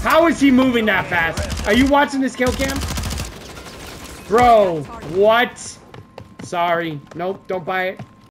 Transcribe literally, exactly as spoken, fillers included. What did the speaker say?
How is he moving that fast? Are you watching this kill cam? Bro, what? Sorry. Nope, don't buy it.